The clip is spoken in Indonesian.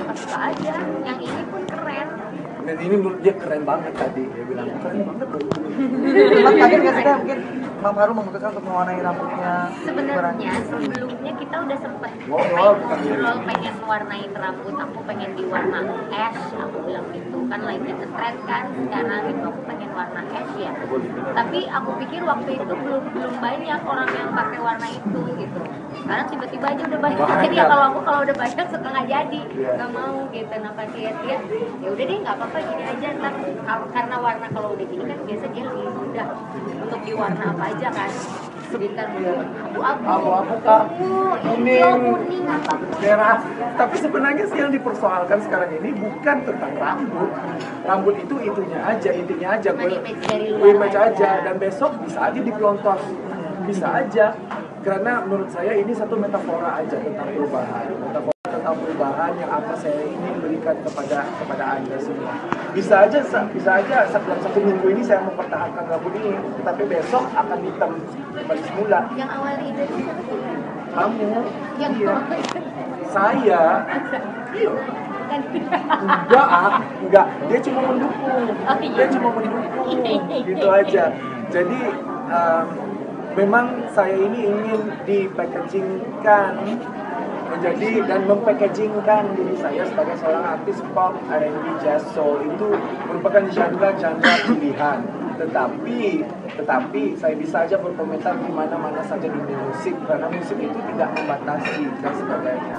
suka-suka aja. Yang ini pun keren. Dan ini menurut dia keren banget tadi, dia bilang keren banget loh. Emang kaget nggak sih Kak, mungkin Mam Harum memutuskan untuk mewarnai rambutnya? Sebenarnya sebelumnya kita udah sempet pengen warnain rambut, aku pengen di warna ash, aku bilang gitu kan lagi ngetrend kan sekarang gitu, aku pengen warna ash ya. Tapi aku pikir waktu itu belum banyak orang yang pakai warna itu gitu. Sekarang tiba-tiba aja udah banyak. Jadi ya kalau udah banyak suka nggak jadi, nggak mau gitu. Nah pas lihat-lihat ya udah deh nggak apa-apa gini aja ntar karena warna kalau udah gini kan biasa dia lebih mudah untuk diwarna apa aja kan. Jadi ntar Abu-abu Kak, kuning merah. Tapi sebenarnya sih yang dipersoalkan sekarang ini bukan tentang rambut. Rambut itu intinya aja image aja. Dan besok bisa aja dipelontos, bisa aja. Karena menurut saya ini satu metafora aja tentang perubahan. Tentang perubahan yang apa saya ingin berikan kepada Anda semua. Bisa aja dalam 1 minggu ini saya mempertahankan rambut ini, tapi besok akan hitam kembali semula. Yang awal ide itu siapa sih? Kamu? Yang Iya. Saya? Iya. Enggak. Dia cuma mendukung. Gitu aja. Jadi memang saya ini ingin dipackagingkan menjadi dan mempackagingkan diri saya sebagai seorang artis pop, R&B, jazz, soul itu merupakan genre pilihan. Tetapi saya bisa aja berkomentar di mana-mana saja dunia musik karena musik itu tidak membatasi dan sebagainya.